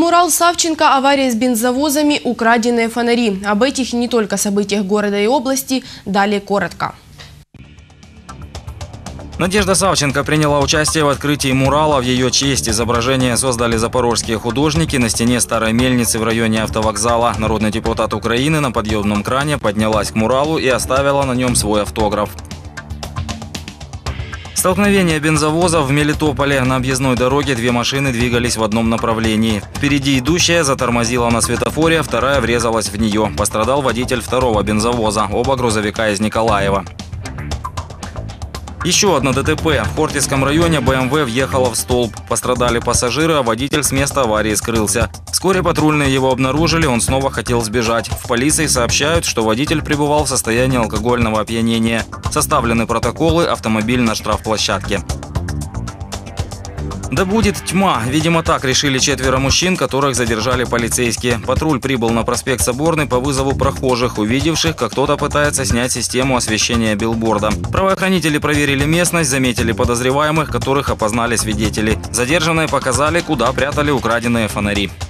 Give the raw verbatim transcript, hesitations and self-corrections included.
Мурал Савченко, авария с бензовозами, украденные фонари. Об этих и не только событиях города и области. Далее коротко. Надежда Савченко приняла участие в открытии мурала в ее честь. Изображение создали запорожские художники на стене старой мельницы в районе автовокзала. Народный депутат Украины на подъемном кране поднялась к муралу и оставила на нем свой автограф. Столкновение бензовозов в Мелитополе. На объездной дороге две машины двигались в одном направлении. Впереди идущая затормозила на светофоре, вторая врезалась в нее. Пострадал водитель второго бензовоза. Оба грузовика из Николаева. Еще одно ДТП. В Хортицком районе БМВ въехала в столб. Пострадали пассажиры, а водитель с места аварии скрылся. Вскоре патрульные его обнаружили, он снова хотел сбежать. В полиции сообщают, что водитель пребывал в состоянии алкогольного опьянения. Составлены протоколы, автомобиль на штрафплощадке. Да будет тьма. Видимо, так решили четверо мужчин, которых задержали полицейские. Патруль прибыл на проспект Соборный по вызову прохожих, увидевших, как кто-то пытается снять систему освещения билборда. Правоохранители проверили местность, заметили подозреваемых, которых опознали свидетели. Задержанные показали, куда прятали украденные фонари.